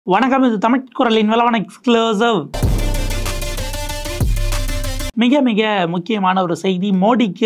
வணக்கம். இது தமிழ் குரலின் விளவன எக்ஸ்க்ளூசிவ். மிக மிக முக்கியமான ஒரு செய்தி. மோடிக்கு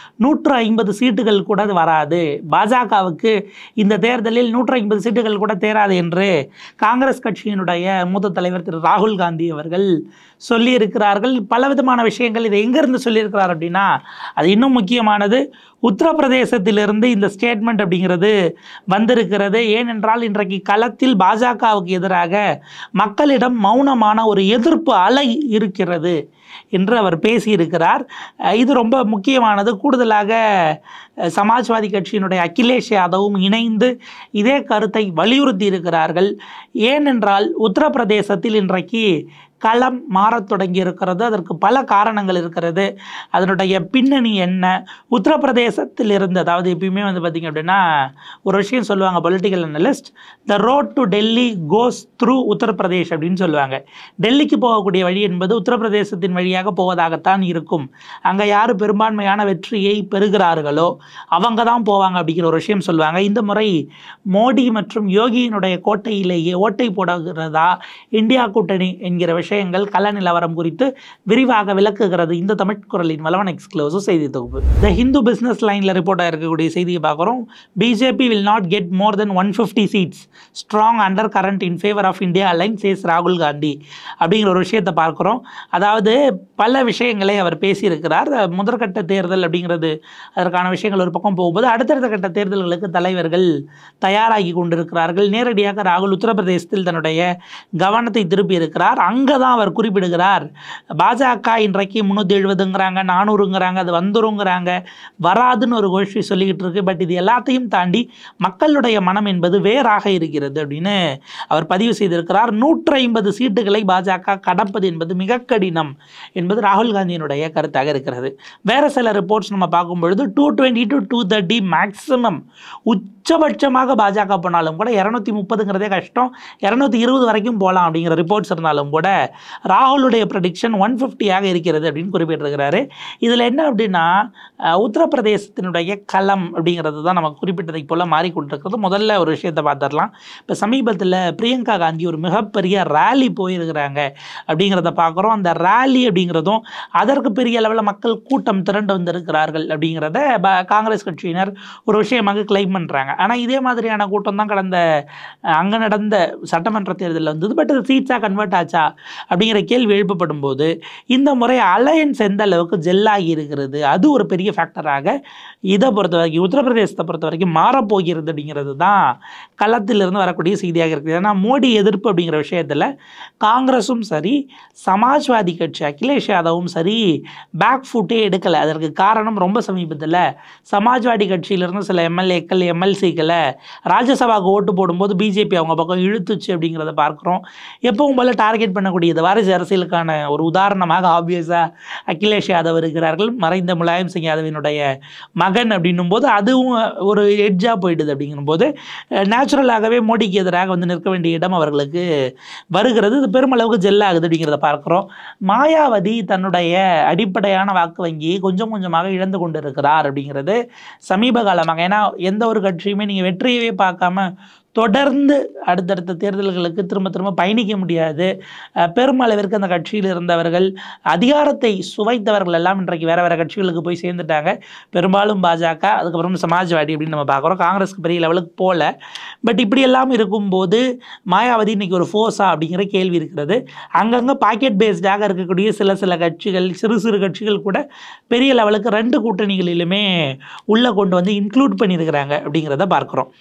150 சீட்டுகள் கூட வராது, பாஜகவுக்கு இந்த தேர்தலில் 150 சீட்டுகள் கூட தேராது என்று காங்கிரஸ் கட்சியினுடைய மூத்த தலைவர் திரு ராகுல் காந்தி அவர்கள் சொல்லியிருக்கிறார்கள். பலவிதமான விஷயங்கள். இதை எங்கேருந்து சொல்லியிருக்கிறார் அப்படின்னா, அது இன்னும் முக்கியமானது. உத்தரப்பிரதேசத்திலிருந்து இந்த ஸ்டேட்மெண்ட் அப்படிங்கிறது வந்திருக்கிறது. ஏனென்றால் இன்றைக்கு களத்தில் பாஜகவுக்கு எதிராக மக்களிடம் மௌனமான ஒரு எதிர்ப்பு அலை இருக்கிறது என்று அவர் பேசியிருக்கிறார். இது ரொம்ப முக்கியமானது. கூடுதலாக சமாஜ்வாதி கட்சியினுடைய அகிலேஷ் யாதவும் இணைந்து இதே கருத்தை வலியுறுத்தி இருக்கிறார்கள். ஏனென்றால் உத்தரப்பிரதேசத்தில் இன்றைக்கு களம் மாறத் தொடங்கி இருக்கிறது. அதற்கு பல காரணங்கள் இருக்கிறது. அதனுடைய பின்னணி என்ன? உத்தரப்பிரதேசத்தில் இருந்து, அதாவது எப்பயுமே பார்த்திங்க அப்படின்னா ஒரு விஷயம் சொல்லுவாங்க political analyst, the road to Delhi goes through Uttar Pradesh அப்படின்னு சொல்லுவாங்க. டெல்லிக்கு போகக்கூடிய வழி என்பது உத்தரப்பிரதேசத்தின் வழியாக போவதாகத்தான் இருக்கும். அங்கே யார் பெரும்பான்மையான வெற்றியை பெறுகிறார்களோ அவங்க தான் போவாங்க அப்படிங்கிற ஒரு விஷயம் சொல்லுவாங்க. இந்த முறை மோடி மற்றும் யோகியினுடைய கோட்டையிலேயே ஓட்டை போடுகிறதா இந்தியா கூட்டணி என்கிற விஷயங்கள் கள நிலவரம் குறித்து விரிவாக விளக்குகிறது இந்த தமிழ் குரலின் வளவன் எக்ஸ்க்ளூசிவ் செய்தி தொகுப்பு. த ஹிந்து பிஸ்னஸ் லைனில் ரிப்போர்ட்டாக இருக்கக்கூடிய செய்தியை பார்க்குறோம். BJP will not get more than 150 seats, strong under current in favour of India alliance says ராகுல் காந்தி அப்படிங்கிற ஒரு விஷயத்தை பார்க்குறோம். அதாவது பல விஷயங்களை அவர் பேசியிருக்கிறார். முதற்கட்ட தேர்தல் அப்படிங்கிறது அதற்கான விஷயங்கள் ஒரு பக்கம் போகும்போது, அடுத்தடுத்த கட்ட தேர்தல்களுக்கு தலைவர்கள் தயாராகி கொண்டிருக்கிறார்கள். நேரடியாக ராகுல் உத்தரப்பிரதேசத்தில் தன்னுடைய கவனத்தை திருப்பி இருக்கிறார். அங்கே தான் அவர் குறிப்பிடுகிறார், பாஜக இன்றைக்கு 370ங்கிறாங்க, 400ங்கிறாங்க, அது வந்துருங்கிறாங்க, வராதுன்னு ஒரு கோஷ்டி சொல்லிக்கிட்டு இருக்கு. பட் இது எல்லாத்தையும் தாண்டி மக்களுடைய மனம் என்பது வேறாக இருக்கிறது அப்படின்னு அவர் பதிவு செய்திருக்கிறார். 150 சீட்டுகளை பாஜக கடப்பது என்பது மிக கடினம் என்பது ராகுல் காந்தியினுடைய கருத்தாக இருக்கிறது. வேறு சில ரிப்போர்ட்ஸ் நம்ம பார்க்கும் பொழுது 220 to 230 மேக்சிமம் உச்சபட்சமாக பாஜக போனாலும் கூட 230ங்கிறதே கஷ்டம், 220 வரைக்கும் போகலாம் அப்படிங்கிற ரிப்போர்ட்ஸ் இருந்தாலும் கூட ராகுலுடைய ப்ரெடிக்ஷன் 150ஆக இருக்கிறது அப்படின்னு குறிப்பிட்டிருக்கிறாரு. இதில் என்ன அப்படின்னா, உத்தரப்பிரதேசத்தினுடைய களம் அப்படிங்கிறது தான் நம்ம குறிப்பிட்டதை போல் மாறிக்கொண்டிருக்கிறது. முதல்ல ஒரு விஷயத்தை பார்த்துடலாம். இப்போ சமீபத்தில் பிரியங்கா காந்தி ஒரு மிகப்பெரிய ரேலி போயிருக்கிறாங்க அப்படிங்கிறத பார்க்குறோம். அந்த ரேலி அப்படிங்கிறதும் அதற்கு பெரிய அளவில் மக்கள் கூட்டம் திரண்டு வந்திருக்கிறார்கள் அப்படிங்கிறத காங்கிரஸ் கட்சியினர் ஒரு விஷயமாக கிளைம் பண்ணுறாங்க. ஆனால் இதே மாதிரியான கூட்டம் தான் கடந்த அங்கே நடந்த சட்டமன்ற தேர்தலில் வந்தது. பட் அது சீட்ஸாக கன்வெர்ட் ஆச்சா அப்படிங்கிற கேள்வி எழுப்பப்படும் போது இந்த முறை அலையன்ஸ் எந்த அளவுக்கு ஜெல்லாகி இருக்கிறது, அது ஒரு பெரிய ஃபேக்டராக இதை பொறுத்த வரைக்கும், உத்தரப்பிரதேசத்தை பொறுத்த வரைக்கும் மாறப்போகிறது அப்படிங்கிறது தான் களத்திலிருந்து வரக்கூடிய செய்தியாக இருக்குது. ஏன்னா மோடி எதிர்ப்பு அப்படிங்கிற விஷயத்தில் காங்கிரஸும் சரி, சமாஜ்வாதி கட்சி அகிலேஷ் யாதவும் சரி பேக் ஃபுட்டே எடுக்கலை. அதற்கு காரணம் ரொம்ப சமீபத்தில் சமாஜ்வாதி கட்சியிலிருந்து சில எம்எல்ஏக்கள் எம்எல்சிக்களை ராஜ்யசபாவுக்கு ஓட்டு போடும்போது பிஜேபி அவங்க பக்கம் இழுத்துச்சு அப்படிங்கிறத பார்க்குறோம். எப்பவும் போல டார்கெட் பண்ணக்கூடியது வாரிசு அரசியலுக்கான ஒரு உதாரணமாக ஆப்வியஸாக அகிலேஷ் யாதவ் இருக்கிறார்கள். மறைந்த முலாயம் சிங் யாதவினுடைய மகன் அப்படின்னும் போது அதுவும் ஒரு எட்ஜாக போயிடுது. அப்படிங்கும்போது நேச்சுரலாகவே மோடிக்கு எதிராக வந்து நிற்க வேண்டிய இடம் அவர்களுக்கு வருகிறது. இது பெருமளவுக்கு ஜெல்லாகுது அப்படிங்கிறத பார்க்குறோம். மாயாவதி தன்னுடைய அடிப்படையான வாக்கு வங்கியை கொஞ்சம் கொஞ்சமாக இழந்து கொண்டு இருக்கிறார் அப்படிங்கிறது சமீப காலமாக. ஏன்னா எந்த ஒரு கட்சியுமே நீங்கள் வெற்றியவே பார்க்காம தொடர்ந்து அடுத்தடுத்த தேர்தல்களுக்கு திரும்ப திரும்ப பயணிக்க முடியாது. பெருமளவிற்கு அந்த கட்சியில் இருந்தவர்கள், அதிகாரத்தை சுவைத்தவர்கள் எல்லாம் இன்றைக்கு வேறு வேறு கட்சிகளுக்கு போய் சேர்ந்துட்டாங்க. பெரும்பாலும் பாஜக, அதுக்கப்புறம் சமாஜ்வாடி அப்படின்னு நம்ம பார்க்குறோம். காங்கிரஸுக்கு பெரிய லெவலுக்கு போகல. பட் இப்படி எல்லாம் இருக்கும்போது மாயாவதி இன்றைக்கி ஒரு ஃபோர்ஸா அப்படிங்கிற கேள்வி இருக்கிறது. அங்கங்கே பாக்கெட் பேஸ்டாக இருக்கக்கூடிய சில கட்சிகள், சிறு சிறு கட்சிகள் கூட பெரிய லெவலுக்கு 2 கூட்டணிகளிலுமே உள்ளே கொண்டு வந்து இன்க்ளூட் பண்ணியிருக்கிறாங்க அப்படிங்கிறத பார்க்குறோம்.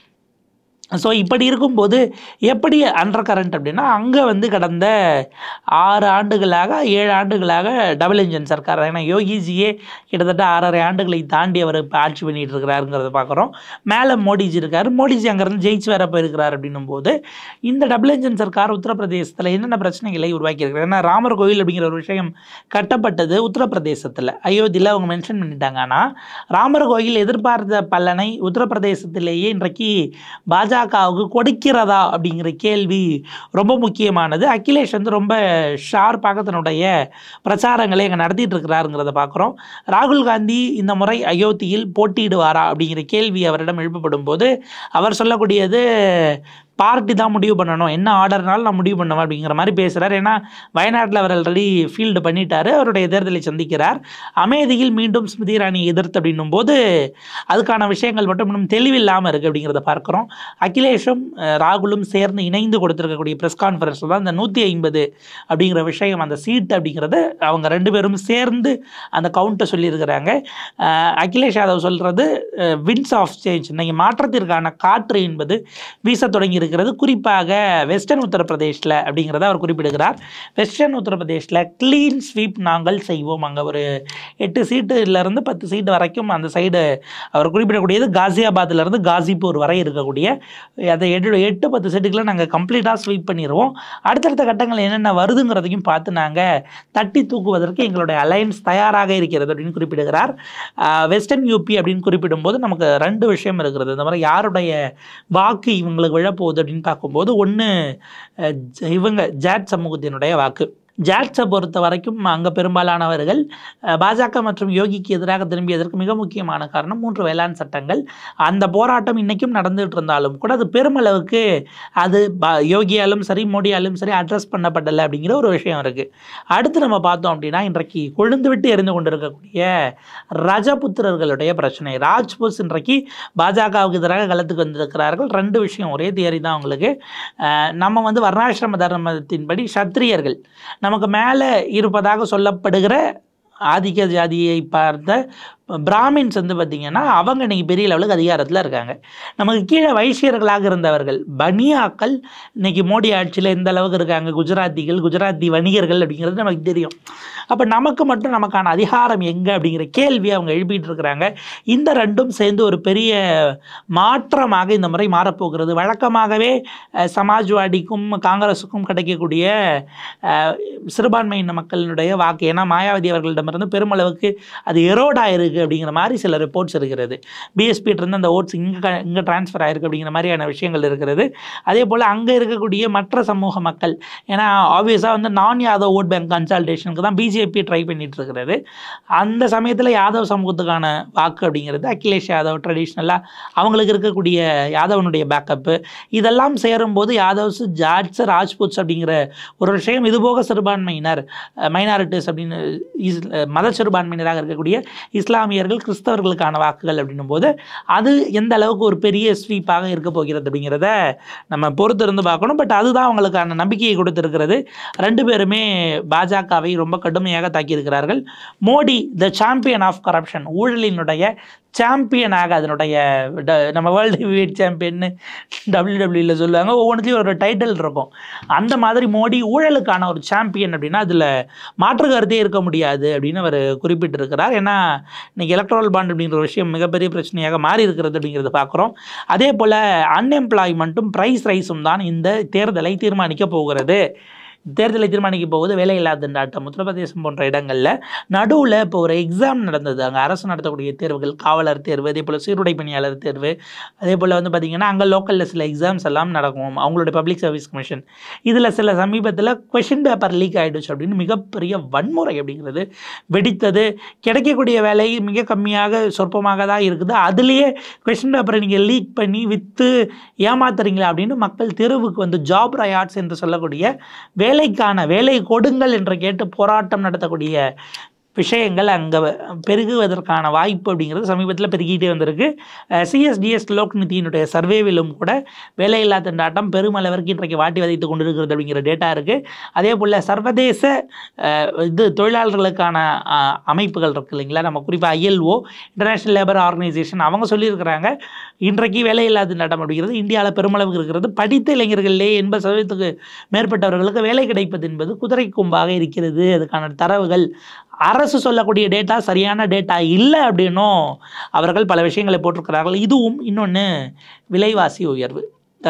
ஸோ இப்படி இருக்கும்போது எப்படி அண்டர் கரண்ட் அப்படின்னா, அங்கே வந்து கடந்த 6 ஆண்டுகளாக 7 ஆண்டுகளாக டபுள் இன்ஜின் சர்க்கார். ஏன்னா யோகிஜியே கிட்டத்தட்ட 6.5 ஆண்டுகளை தாண்டி அவர் இப்போ ஆட்சி பண்ணிகிட்டு இருக்கிறாருங்கிறத பார்க்குறோம். மேலே மோடிஜி இருக்கார். மோடிஜி அங்கேருந்து ஜெயிச்சு வேற போயிருக்கிறார் அப்படின்னும் போது இந்த டபுள் இன்ஜின் சர்க்கார் உத்தரப்பிரதேசத்தில் என்னென்ன பிரச்சனைகளை உருவாக்கியிருக்கிறார். ஏன்னா ராமர் கோயில் அப்படிங்கிற ஒரு விஷயம் கட்டப்பட்டது உத்தரப்பிரதேசத்தில், அயோத்தியில் அவங்க மென்ஷன் பண்ணிட்டாங்க. ஆனால் ராமர் கோயில் எதிர்பார்த்த பலனை உத்தரப்பிரதேசத்திலேயே இன்றைக்கு பாஜகவுக்கு கொடுக்கிறதா அப்படிங்கிற கேள்வி ரொம்ப முக்கியமானது. அகிலேஷ் வந்து ரொம்ப ஷார்ப்பாக தன்னுடைய பிரச்சாரங்களை அங்கே நடத்திட்டு இருக்கிறாருங்கிறத பார்க்குறோம். ராகுல் காந்தி இந்த முறை அயோத்தியில் போட்டியிடுவாரா அப்படிங்கிற கேள்வி அவரிடம் எழுப்பப்படும் போது அவர் சொல்லக்கூடியது, பார்ட்டி தான் முடிவு பண்ணணும், என்ன ஆர்டர்னாலும் நான் முடிவு பண்ணுவேன் அப்படிங்கிற மாதிரி பேசுகிறார். ஏன்னா வயநாட்டில் அவர் ஆல்ரெடி ஃபீல்டு பண்ணிட்டார், அவருடைய தேர்தலை சந்திக்கிறார். அமேதியில் மீண்டும் ஸ்மிருதி இரானி எதிர்த்து அப்படின்னும் போது அதுக்கான விஷயங்கள் மட்டும் இன்னும் தெளிவில்லாமல் இருக்குது அப்படிங்கிறத பார்க்குறோம். அகிலேஷும் ராகுலும் சேர்ந்து இணைந்து கொடுத்துருக்கக்கூடிய ப்ரெஸ் கான்ஃபரன்ஸில் தான் இந்த 150 அப்படிங்கிற விஷயம், அந்த சீட் அப்படிங்கிறத அவங்க 2 பேரும் சேர்ந்து அந்த கவுண்ட்டை சொல்லியிருக்கிறாங்க. அகிலேஷ் யாதவ் சொல்கிறது விண்ட்ஸ் ஆஃப் சேஞ்ச், இன்னைக்கு மாற்றத்திற்கான காற்று என்பது வீச தொடங்கி இருக்கிறது, குறிப்பாக வெஸ்டர்ன் உத்தரப்பிரதேஷில் அப்படிங்கிறத அவர் குறிப்பிடுகிறார். வெஸ்டர்ன் உத்தரப்பிரதேஷில் க்ளீன் ஸ்வீப் நாங்கள் செய்வோம். அங்கே ஒரு 8 சீட்டுலேருந்து 10 சீட்டு வரைக்கும் அந்த சைடு அவர் குறிப்பிடக்கூடியது காசியாபாத்லேருந்து காசிப்பூர் வரை இருக்கக்கூடிய அதை 8-10 சீட்டுகளை நாங்கள் கம்ப்ளீட்டாக ஸ்வீப் பண்ணிடுவோம். அடுத்தடுத்த கட்டங்கள் என்னென்ன வருதுங்கிறதையும் பார்த்து நாங்கள் தட்டி தூக்குவதற்கு எங்களுடைய அலையன்ஸ் தயாராக இருக்கிறது அப்படின்னு குறிப்பிடுகிறார். வெஸ்டர்ன் யூபி அப்படின்னு குறிப்பிடும்போது நமக்கு 2 விஷயம் இருக்கிறது. இந்த மாதிரி யாருடைய வாக்கு இவங்களுக்கு விழப்போகுது அப்படின்னு பார்க்கும்போது, ஒன்று இவங்க ஜாட் சமூகத்தினுடைய வாக்கு. ஜாட்ஸை பொறுத்த வரைக்கும் அங்கே பெரும்பாலானவர்கள் பாஜக மற்றும் யோகிக்கு எதிராக திரும்பியதற்கு மிக முக்கியமான காரணம் 3 வேளாண் சட்டங்கள். அந்த போராட்டம் இன்றைக்கும் நடந்துகிட்டு இருந்தாலும் கூட அது பெருமளவுக்கு அது யோகியாலும் சரி மோடியாலும் சரி அட்ரஸ் பண்ணப்படலை அப்படிங்கிற ஒரு விஷயம் இருக்குது. அடுத்து நம்ம பார்த்தோம் அப்படின்னா, இன்றைக்கு கொழுந்து விட்டு எரிந்து கொண்டிருக்கக்கூடிய ரஜபுத்திரர்களுடைய பிரச்சனை. ராஜ்புத் இன்றைக்கு பாஜகவுக்கு எதிராக களத்துக்கு வந்திருக்கிறார்கள். 2 விஷயம், ஒரே தியரி தான் அவங்களுக்கு. நம்ம வர்ணாசிரம தர்மத்தின்படி சத்திரியர்கள் நமக்கு மேலே இருப்பதாக சொல்லப்படுகிற ஆதிக்க ஜாதியை பார்த்த பிராமின்ஸ் பார்த்திங்கன்னா அவங்க இன்றைக்கி பெரிய லெவலுக்கு அதிகாரத்தில் இருக்காங்க. நமக்கு கீழே வைசியர்களாக இருந்தவர்கள் பனியாக்கள் இன்றைக்கி மோடி ஆட்சியில் எந்த அளவுக்கு இருக்காங்க, குஜராத்திகள், குஜராத்தி வணிகர்கள் அப்படிங்கிறது நமக்கு தெரியும். அப்போ நமக்கு மட்டும் நமக்கான அதிகாரம் எங்கே அப்படிங்கிற கேள்வியை அவங்க எழுப்பிட்டு இருக்கிறாங்க. இந்த 2ம் சேர்ந்து ஒரு பெரிய மாற்றமாக இந்த முறை மாறப்போகிறது. வழக்கமாகவே சமாஜ்வாடிக்கும் காங்கிரஸுக்கும் கிடைக்கக்கூடிய சிறுபான்மையின மக்களினுடைய வாக்கு, ஏன்னா மாயாவதி அவர்களிடமிருந்து பெருமளவுக்கு அது எரோடாக இருக்குது அப்படிங்கிற மாதிரி சில ரிப்போர்ட்ஸ் இருக்கிறது. பிஎஸ்பியிட்டிருந்து அந்த ஓட்ஸ் இங்கே ட்ரான்ஸ்ஃபர் ஆகிருக்கு அப்படிங்கிற மாதிரியான விஷயங்கள் இருக்கிறது. அதே போல் அங்கே இருக்கக்கூடிய மற்ற சமூக மக்கள், ஏன்னா ஆப்வியஸாக நான் யாதவ் ஓட் பேங்க் கன்சால்டேஷனுக்கு தான் பிஜேபி ட்ரை பண்ணிட்டு இருக்கிறது. அந்த சமயத்தில் யாதவ் சமூகத்துக்கான வாக்கு அப்படிங்கிறது அகிலேஷ் யாதவ் ட்ரெடிஷ்னலாக அவங்களுக்கு இருக்கக்கூடிய யாதவனுடைய பேக்கப்பு, இதெல்லாம் சேரும்போது யாதவ்ஸ், ஜாட்ஸ், ராஜ்புட்ஸ் அப்படிங்கிற ஒரு விஷயம், இதுபோக சிறுபான்மையினர் மைனாரிட்டிஸ் அப்படின்னு மத சிறுபான்மையினராக இருக்கக்கூடிய இஸ்லாமியர்கள், கிறிஸ்தவர்களுக்கான வாக்குகள் அப்படின்னும் போது அது எந்த அளவுக்கு ஒரு பெரிய ஸ்வீப்பாக இருக்க போகிறது அப்படிங்கிறத நம்ம பொறுத்து இருந்து பார்க்கணும். பட் அதுதான் அவங்களுக்கான நம்பிக்கையை கொடுத்திருக்கிறது. 2 பேருமே பாஜகவை ரொம்ப கடுமையாக தாக்கியிருக்கிறார்கள். Modi the champion of corruption, ஊழலினுடைய சாம்பியனாக, அதனுடைய நம்ம வேர்ல்டு ஹெவிவெயிட் சாம்பியன்னு WWE சொல்லுவாங்க, ஒவ்வொன்றுத்தையும் ஒரு டைட்டில் இருக்கும். அந்த மாதிரி மோடி ஊழலுக்கான ஒரு சாம்பியன் அப்படின்னா அதில் மாற்று கருத்தே இருக்க முடியாது அப்படின்னு அவர் குறிப்பிட்டிருக்கிறார். ஏன்னா இன்றைக்கி எலக்ட்ரல் பாண்ட் அப்படிங்கிற விஷயம் மிகப்பெரிய பிரச்சனையாக மாறி இருக்கிறது அப்படிங்கிறத பார்க்குறோம். அதே போல் அன்எம்ப்ளாய்மெண்ட்டும் ப்ரைஸ் ரைஸும் தான் இந்த தேர்தலை தீர்மானிக்க போகிறது. தேர்தலை தீர்மானிக்க போகுது வேலையில்லாத திண்டாட்டம். உத்தரப்பிரதேசம் போன்ற இடங்களில் நடுவில் இப்போ ஒரு எக்ஸாம் நடந்தது. அங்கே அரசு நடத்தக்கூடிய தேர்வுகள், காவலர் தேர்வு, அதே போல் சீருடை பணியாளர் தேர்வு, அதே போல் பார்த்திங்கன்னா அங்கே லோக்கலில் சில எக்ஸாம்ஸ் எல்லாம் நடக்கும், அவங்களுடைய பப்ளிக் சர்வீஸ் கமிஷன். இதில் சில சமீபத்தில் கொஷின் பேப்பர் லீக் ஆகிடுச்சு அப்படின்னு மிகப்பெரிய வன்முறை அப்படிங்கிறது வெடித்தது. கிடைக்கக்கூடிய வேலை மிக கம்மியாக சொற்பமாக தான் இருக்குது, அதுலேயே கொஷின் பேப்பரை நீங்கள் லீக் பண்ணி விற்று ஏமாத்துறீங்களா அப்படின்னு மக்கள் தெருவுக்கு ஜாப் ரயாட்ஸ் என்று சொல்லக்கூடிய வேலைக்கான வேலை கொடுங்கள் என்று கேட்டு போராட்டம் நடத்தக்கூடிய விஷயங்கள் அங்கே பெருகுவதற்கான வாய்ப்பு அப்படிங்கிறது சமீபத்தில் பெருகிட்டே வந்திருக்கு. சிஎஸ்டிஎஸ் லோக்நிதியினுடைய சர்வேவிலும் கூட வேலையில்லா திண்டாட்டம் பெருமளவிற்கு இன்றைக்கு வாட்டி வதைத்து கொண்டிருக்கிறது அப்படிங்கிற டேட்டா இருக்குது. அதே போல் சர்வதேச தொழிலாளர்களுக்கான அமைப்புகள் இருக்குது இல்லைங்களா, நம்ம குறிப்பாக ILO, இன்டர்நேஷ்னல் லேபர் ஆர்கனைசேஷன், அவங்க சொல்லியிருக்கிறாங்க இன்றைக்கு வேலையில்லா திண்டாட்டம் அப்படிங்கிறது இந்தியாவில் பெருமளவுக்கு இருக்கிறது. படித்த இளைஞர்களிலே 80% மேற்பட்டவர்களுக்கு வேலை கிடைப்பது என்பது குதிரை கொம்பாக இருக்கிறது. அதுக்கான தரவுகள் அரசு சொல்லக்கூடிய டேட்டா சரியான டேட்டா இல்லை அப்படின்னும் அவர்கள் பல விஷயங்களை போட்டிருக்கிறார்கள். இதுவும் இன்னொன்று விலைவாசி உயர்வு.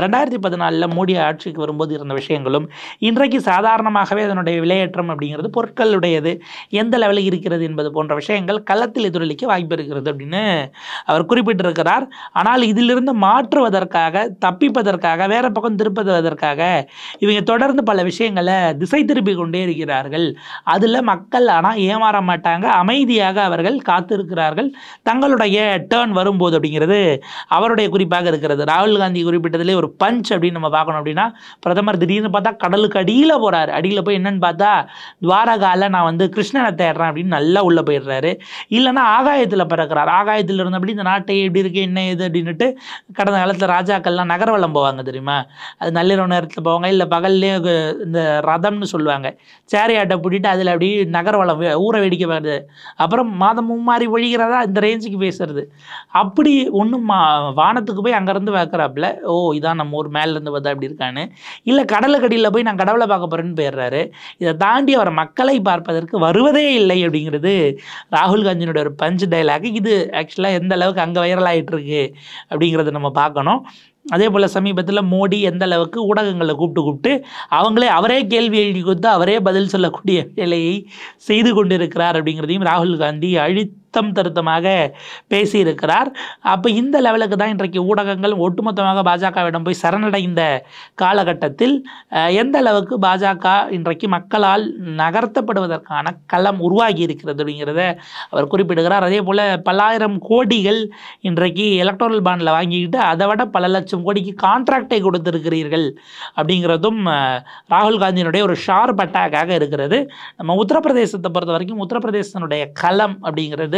2014 மோடி ஆட்சிக்கு வரும்போது இருந்த விஷயங்களும் இன்றைக்கு சாதாரணமாகவே அதனுடைய விலையேற்றம் அப்படிங்கிறது பொருட்களுடையது எந்த லெவலில் இருக்கிறது என்பது போன்ற விஷயங்கள் களத்தில் எதிரொலிக்க வாய்ப்பு இருக்கிறது அப்படின்னு அவர் குறிப்பிட்டிருக்கிறார். ஆனால் இதிலிருந்து மாற்றுவதற்காக, தப்பிப்பதற்காக, வேறு பக்கம் திருப்புவதற்காக இவங்க தொடர்ந்து பல விஷயங்களை திசை திருப்பி கொண்டே இருக்கிறார்கள். அதில் மக்கள் ஆனால் ஏமாற மாட்டாங்க, அமைதியாக அவர்கள் காத்திருக்கிறார்கள் தங்களுடைய டேர்ன் வரும்போது அப்படிங்கிறது அவருடைய குறிப்பாக இருக்கிறது. ராகுல் காந்தி குறிப்பிட்டதிலே ஒரு பஞ்ச் அப்படின்னு நம்ம பார்க்கணும். அப்படின்னா பிரதமர் திடீர்னு பார்த்தா கடலுக்கு அடியில் போகிறாரு. அடியில் போய் என்னன்னு பார்த்தா துவாரகாவில் நான் வந்து கிருஷ்ணனை தேடுறேன் அப்படின்னு நல்லா உள்ளே போயிடுறாரு. இல்லைன்னா ஆகாயத்தில் பிறக்கிறார். ஆகாயத்தில் இருந்தபடி இந்த நாட்டை எப்படி இருக்குது என்ன ஏது அப்படின்ட்டு கடந்த காலத்தில் ராஜாக்கள்லாம் நகரவலம் போவாங்க தெரியுமா? அது நள்ளிரவு நேரத்தில் போவாங்க, இல்லை பகல்லே இந்த ரதம்னு சொல்லுவாங்க, சேரையாட்டை பூட்டிட்டு அதில் அப்படி நகரவலம் ஊரை வேடிக்கை வருது. அப்புறம் மாதம் மும்மாறி ஒழிகிறதா இந்த ரேஞ்சுக்கு பேசுறது. அப்படி ஒன்றும் வானத்துக்கு போய் அங்கேருந்து வைக்கிறாப்புல, ஓ இதான் நம்ம ஊர் மேலேருந்து பார்த்தா அப்படி இருக்கான்னு. இல்லை கடலுக்கடியில் போய் நான் கடவுளை பார்க்க போகிறேன்னு போயிடுறாரு. இதை தாண்டி அவர் மக்களை பார்ப்பதற்கு வருவதே இல்லை அப்படிங்கிறது ராகுல் காந்தியினுடைய ஒரு பஞ்ச் டைலாக். இது ஆக்சுவலாக எந்த அளவுக்கு அங்கே வைரல் ஆகிட்டு இருக்கு அப்படிங்கிறத நம்ம பார்க்கணும். அதே போல் சமீபத்தில் மோடி எந்த அளவுக்கு ஊடகங்களை கூப்பிட்டு அவரே கேள்வி எழுதி கொடுத்து அவரே பதில் சொல்லக்கூடிய வேலையை செய்து கொண்டிருக்கிறார் அப்படிங்கிறதையும் ராகுல் காந்தி திருத்தமாக பேசியிருக்கிறார். அப்போ இந்த லெவலுக்கு தான் இன்றைக்கு ஊடகங்கள் ஒட்டுமொத்தமாக பாஜகவிடம் போய் சரணடைந்த காலகட்டத்தில் எந்த அளவுக்கு பாஜக இன்றைக்கு மக்களால் நகர்த்தப்படுவதற்கான களம் உருவாகி இருக்கிறது அப்படிங்கிறத அவர் குறிப்பிடுகிறார். அதே போல் பல்லாயிரம் கோடிகள் இன்றைக்கு எலக்ட்ரல் பாண்டில் வாங்கிக்கிட்டு அதை விட பல லட்சம் கோடிக்கு கான்ட்ராக்டை கொடுத்திருக்கிறீர்கள் அப்படிங்கிறதும் ராகுல் காந்தியினுடைய ஒரு ஷார்ப் அட்டாக்காக இருக்கிறது. நம்ம உத்தரப்பிரதேசத்தை பொறுத்த வரைக்கும் உத்தரப்பிரதேசனுடைய களம் அப்படிங்கிறது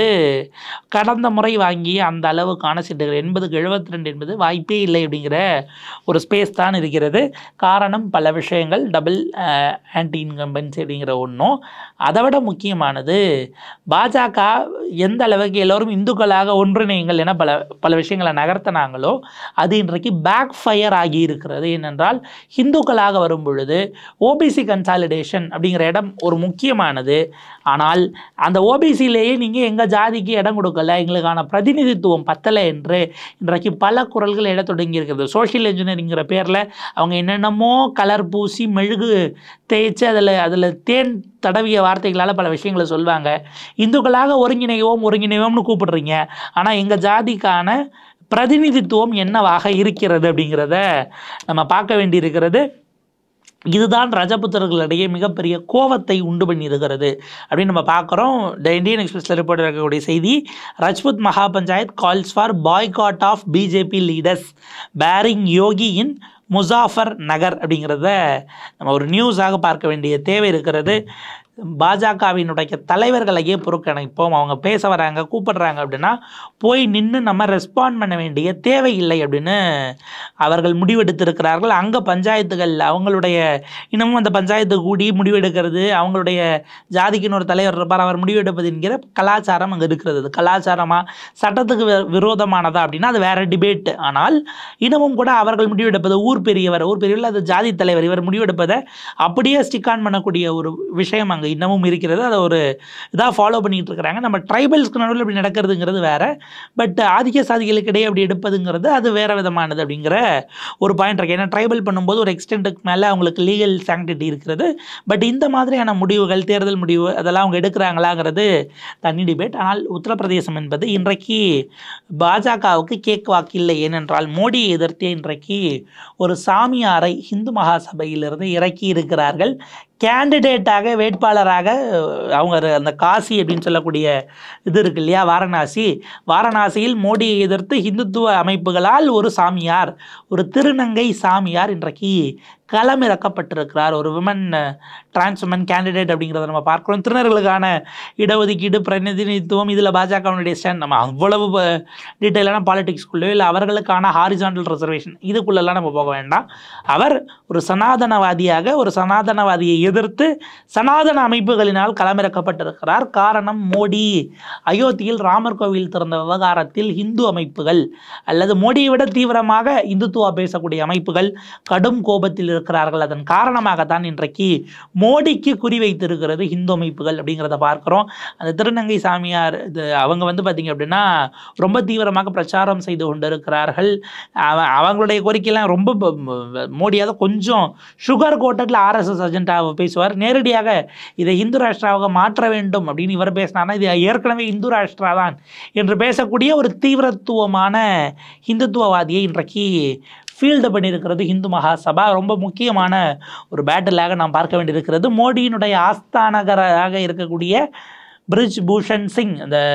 கடந்த முறை வாங்கிய அந்த அளவுக்கான சீட்டுகள் 80க்கு 72 என்பது வாய்ப்பே இல்லை அப்படிங்கிற ஒரு ஸ்பேஸ் தான் இருக்கிறது. காரணம் பல விஷயங்கள், டபுள் ஆன்டி இன்கம்பன்சி அப்படிங்கிற ஒன்றும். அதை விட முக்கியமானது பாஜக எந்த அளவுக்கு எல்லோரும் இந்துக்களாக ஒன்றிணையுங்கள் என பல விஷயங்களை நகர்த்தினாங்களோ அது இன்றைக்கு பேக் ஃபயர் ஆகி இருக்கிறது. ஏனென்றால் இந்துக்களாக வரும் பொழுது ஓபிசி கன்சாலிடேஷன் அப்படிங்கிற இடம் ஒரு முக்கியமானது. ஆனால் அந்த ஓபிசியிலேயே நீங்கள் எங்கள் ஜாதிக்கு இடம் கொடுக்கல, எங்களுக்கான பிரதிநிதித்துவம் பத்தலை என்று இன்றைக்கு பல குரல்கள் எழ தொடங்கி இருக்கிறது. சோஷியல் இன்ஜினியரிங்கிற பேரில் அவங்க என்னென்னமோ கலர் பூசி மெழுகு தேய்ச்சி அதில் தேன் தடவிய வார்த்தைகளால் பல விஷயங்களை சொல்லுவாங்க. இந்துக்களாக ஒருங்கிணைவோம்னு கூப்பிடுறீங்க, ஆனால் எங்கள் ஜாதிக்கான பிரதிநிதித்துவம் என்னவாக இருக்கிறது அப்படிங்கிறத நம்ம பார்க்க வேண்டியிருக்கிறது. இதுதான் ரஜபுத்திரர்களிடையே மிகப்பெரிய கோவத்தை உண்டு பண்ணியிருக்கிறது அப்படின்னு நம்ம பார்க்குறோம். த இந்தியன் எக்ஸ்பிரஸில் ரிப்போர்ட் இருக்கக்கூடிய செய்தி, Rajput maha panchayat calls for boycott of BJP leaders barring Yogi in Muzaffarnagar அப்படிங்கிறத நம்ம ஒரு நியூஸாக பார்க்க வேண்டிய தேவை இருக்கிறது. பாஜகவினுடைய தலைவர்களையே புறக்கணிப்போம், அவங்க பேச வராங்க கூப்பிடுறாங்க அப்படின்னா போய் நின்று நம்ம ரெஸ்பாண்ட் பண்ண வேண்டிய தேவையில்லை அப்படின்னு அவர்கள் முடிவெடுத்திருக்கிறார்கள். அங்கே பஞ்சாயத்துகள் அவங்களுடைய இன்னமும் அந்த பஞ்சாயத்து கூடி முடிவெடுக்கிறது, அவங்களுடைய ஜாதிக்குன்னு ஒரு தலைவர் இருப்பார், அவர் முடிவெடுப்பது என்கிற கலாச்சாரம் அங்கே இருக்கிறது. சட்டமாக சட்டத்துக்கு விரோதமானதா அப்படின்னா அது வேற டிபேட். ஆனால் இன்னமும் கூட அவர்கள் முடிவெடுப்பது ஊர் பெரியவர் அது ஜாதி தலைவர், இவர் முடிவெடுப்பதை அப்படியே ஸ்டிக் ஆன் பண்ணக்கூடிய ஒரு விஷயம் அங்கே இன்னமும் இருக்கிறது. அதை ஒரு இதாக ஃபாலோ பண்ணிகிட்டு இருக்கிறாங்க. நம்ம ட்ரைபல்ஸ்க்கு நடுவில் இப்படி நடக்கிறதுங்கிறது வேறு, பட் ஆதிக்க சாதிகளுக்கு இடையே அப்படி எடுப்பதுங்கிறது அது வேறு விதமானது அப்படிங்கிற ஒரு பாயிண்ட் இருக்குது. ஏன்னா ட்ரைபல் பண்ணும்போது ஒரு எக்ஸ்டென்ட்டுக்கு மேலே அவங்களுக்கு லீகல் சாங்டிட்டி இருக்கிறது. பட் இந்த மாதிரியான முடிவுகள், தேர்தல் முடிவு அதெல்லாம் அவங்க எடுக்கிறாங்களாங்கிறது தனி டிபேட். ஆனால் உத்தரப்பிரதேசம் என்பது இன்றைக்கு பாஜகவுக்கு கேக் வாக்கு இல்லை. ஏனென்றால் மோடியை எதிர்த்து இன்றைக்கு ஒரு சாமியாரை இந்து மகாசபையிலிருந்து இறக்கி இருக்கிறார்கள். கேண்டிடேட்டாக வேட்பாளராக அவங்க அந்த காசி அப்படின்னு சொல்லக்கூடிய இது இருக்கு இல்லையா, வாரணாசியில் மோடியை எதிர்த்து இந்துத்துவ அமைப்புகளால் ஒரு சாமியார், ஒரு திருநங்கை சாமியார் இன்றைக்கு களமிறக்கப்பட்டிருக்கிறார். ஒரு விமன் டிரான்ஸ் விமன் கேண்டிடேட் அப்படிங்கிறத நம்ம பார்க்குறோம். திருநர்களுக்கான இடஒதுக்கீடு பிரதிநிதித்துவம் இதில் பாஜகவினுடைய ஸ்டாண்ட். நம்ம அவ்வளவு டீட்டெயிலான பாலிடிக்ஸ்குள்ளேயோ இல்லை அவர்களுக்கான ஹாரிசான்டல் ரிசர்வேஷன் இதுக்குள்ளெல்லாம் நம்ம போக வேண்டாம். அவர் ஒரு சனாதனவாதியாக ஒரு சனாதனவாதியை எதிர்த்து சனாதன அமைப்புகளினால் களமிறக்கப்பட்டிருக்கிறார். காரணம் மோடி அயோத்தியில் ராமர் கோவில் திறந்த விவகாரத்தில் இந்து அமைப்புகள் அல்லது மோடியை விட தீவிரமாக இந்துத்துவா பேசக்கூடிய அமைப்புகள் கடும் கோபத்தில் இருக்கிறார்கள். அதன் காரணமாகத்தான் இன்றைக்கு மோடிக்கு குறிவைத்திருக்கிறது இந்து அமைப்புகள் அப்படிங்கிறத பார்க்குறோம். அந்த திருநங்கை சாமியார் அவங்க பார்த்திங்க அப்படின்னா ரொம்ப தீவிரமாக பிரச்சாரம் செய்து கொண்டிருக்கிறார்கள். அவங்களுடைய கோரிக்கையெல்லாம் ரொம்ப மோடியாக கொஞ்சம் சுகர் கோட்டத்தில் ஆர்எஸ்எஸ் அஜெண்டாவை பேசுவார். நேரடியாக இதை இந்து ராஷ்டிராவாக மாற்ற வேண்டும் அப்படின்னு இவர் பேசினார்னா இது ஏற்கனவே இந்து ராஷ்டிரா தான் என்று பேசக்கூடிய ஒரு தீவிரத்துவமான இந்துத்துவவாதியை இன்றைக்கு ஃபீல்டு பண்ணியிருக்கிறது இந்து மகாசபா. ரொம்ப முக்கியமான ஒரு பேட்டிலாக நாம் பார்க்க வேண்டியிருக்கிறது. மோடியினுடைய ஆஸ்தானகராக இருக்கக்கூடிய பிரிஜ் பூஷன் சிங், அந்த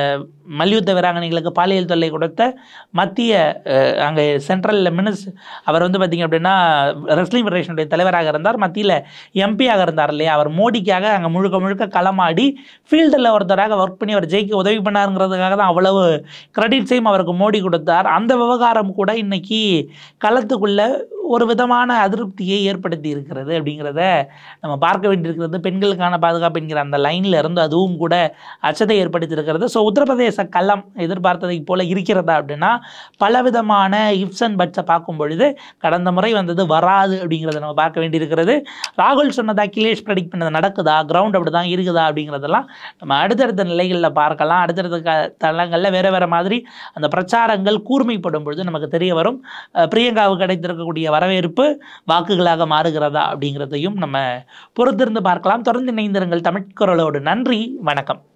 மல்யுத்த வீராங்கனைகளுக்கு பாலியல் தொல்லை கொடுத்த மத்திய அங்கே சென்ட்ரல் அவர் வந்து பார்த்திங்க அப்படின்னா ரெஸ்லிங் ஃபெடரேஷனுடைய தலைவராக இருந்தார், மத்தியில் எம்பியாக இருந்தார் இல்லையா, அவர் மோடிக்காக அங்கே முழுக்க முழுக்க களமாடி ஃபீல்டில் ஒருத்தராக ஒர்க் பண்ணி அவர் ஜெயிக்க உதவி பண்ணாருங்கிறதுக்காக தான் அவ்வளவு கிரெடிட்ஸையும் அவருக்கு மோடி கொடுத்தார். அந்த விவகாரம் கூட இன்னைக்கு களத்துக்குள்ள ஒரு விதமான அதிருப்தியை ஏற்படுத்தி இருக்கிறது அப்படிங்கிறத நம்ம பார்க்க வேண்டியிருக்கிறது. பெண்களுக்கான பாதுகாப்பு என்கிற அந்த லைனில் இருந்து அதுவும் கூட அச்சத்தை ஏற்படுத்தி இருக்கிறது. ஸோ உத்தரப்பிரதேச களம் எதிர்பார்த்ததை போல இருக்கிறதா அப்படின்னா பலவிதமான இஃப்ஸ் அண்ட் பட்ஸை பார்க்கும் பொழுது கடந்த முறை வந்தது வராது அப்படிங்கிறத நம்ம பார்க்க வேண்டியிருக்கிறது. ராகுல் சொன்னது அகிலேஷ் ப்ரெடிக்ட் பண்ணது நடக்குதா, கிரவுண்ட் அப்படி தான் இருக்குதா அப்படிங்கிறதெல்லாம் நம்ம அடுத்தடுத்த நிலைகளில் பார்க்கலாம். அடுத்தடுத்த தளங்களில் வேறு வேறு மாதிரி அந்த பிரச்சாரங்கள் கூர்மைப்படும் பொழுது நமக்கு தெரிய வரும். பிரியங்காவுக்கு கிடைத்திருக்கக்கூடிய வரவேற்பு வாக்குகளாக மாறுகிறதா அப்படிங்கிறதையும் நம்ம பொறுத்திருந்து பார்க்கலாம். தொடர்ந்து இணைந்திருங்கள் தமிழ் குரலோடு. நன்றி, வணக்கம்.